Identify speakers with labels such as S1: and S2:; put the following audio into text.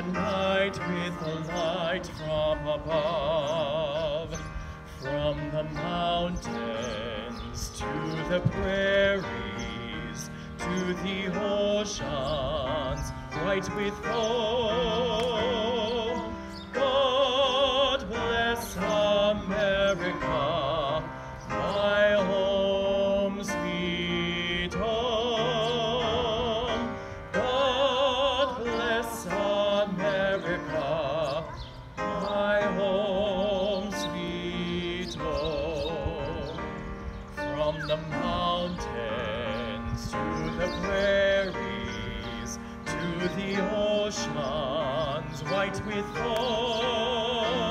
S1: night with the light from above, from the mountains to the prairies, to the oceans bright with foam. God bless America, my home, sweet home. God bless America, my home, sweet home. From the mountains to the prairies, to the oceans white with foam.